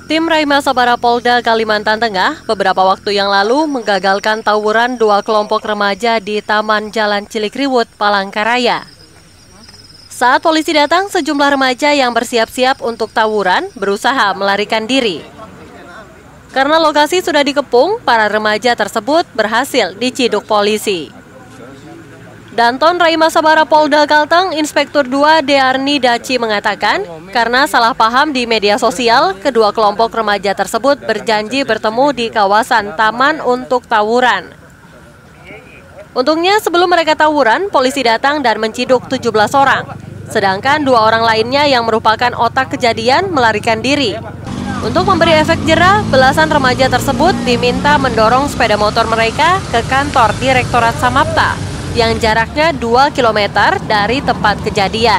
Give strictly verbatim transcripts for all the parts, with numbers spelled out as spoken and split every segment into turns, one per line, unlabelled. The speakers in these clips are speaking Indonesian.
Tim Raima Sabara Polda Kalimantan Tengah beberapa waktu yang lalu menggagalkan tawuran dua kelompok remaja di Taman Jalan Cilikriwut, Palangkaraya. Saat polisi datang, sejumlah remaja yang bersiap-siap untuk tawuran berusaha melarikan diri. Karena lokasi sudah dikepung, para remaja tersebut berhasil diciduk polisi. Danton Raima Sabara Polda Kalteng, Inspektur dua Dearni Daci mengatakan, karena salah paham di media sosial, kedua kelompok remaja tersebut berjanji bertemu di kawasan taman untuk tawuran. Untungnya sebelum mereka tawuran, polisi datang dan menciduk tujuh belas orang. Sedangkan dua orang lainnya yang merupakan otak kejadian melarikan diri. Untuk memberi efek jera, belasan remaja tersebut diminta mendorong sepeda motor mereka ke kantor Direktorat Samapta yang jaraknya dua kilometer dari tempat kejadian.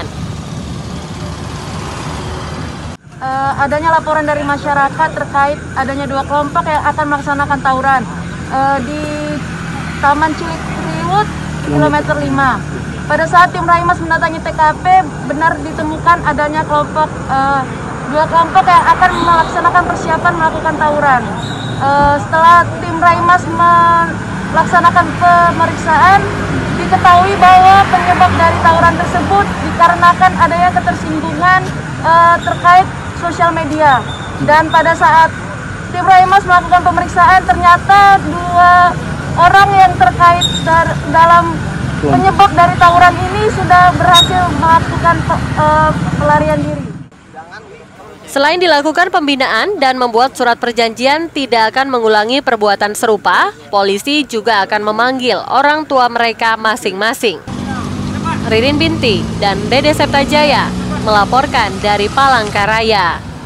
Uh, adanya laporan dari masyarakat terkait adanya dua kelompok yang akan melaksanakan tawuran uh, di Taman Cilikriwut, kilometer lima. Pada saat tim Raimas mendatangi T K P, benar ditemukan adanya kelompok uh, dua kelompok yang akan melaksanakan persiapan melakukan tawuran. Uh, setelah tim Raimas melaksanakan pemeriksaan, diketahui bahwa penyebab dari tawuran tersebut dikarenakan adanya ketersinggungan uh, terkait sosial media. Dan pada saat tim Raimas melakukan pemeriksaan, ternyata dua orang yang terkait dar dalam penyebab dari tawuran ini sudah berhasil melakukan uh, pelarian diri.
Selain dilakukan pembinaan dan membuat surat perjanjian tidak akan mengulangi perbuatan serupa, polisi juga akan memanggil orang tua mereka masing-masing. Ririn Binti dan Dede Septajaya melaporkan dari Palangkaraya.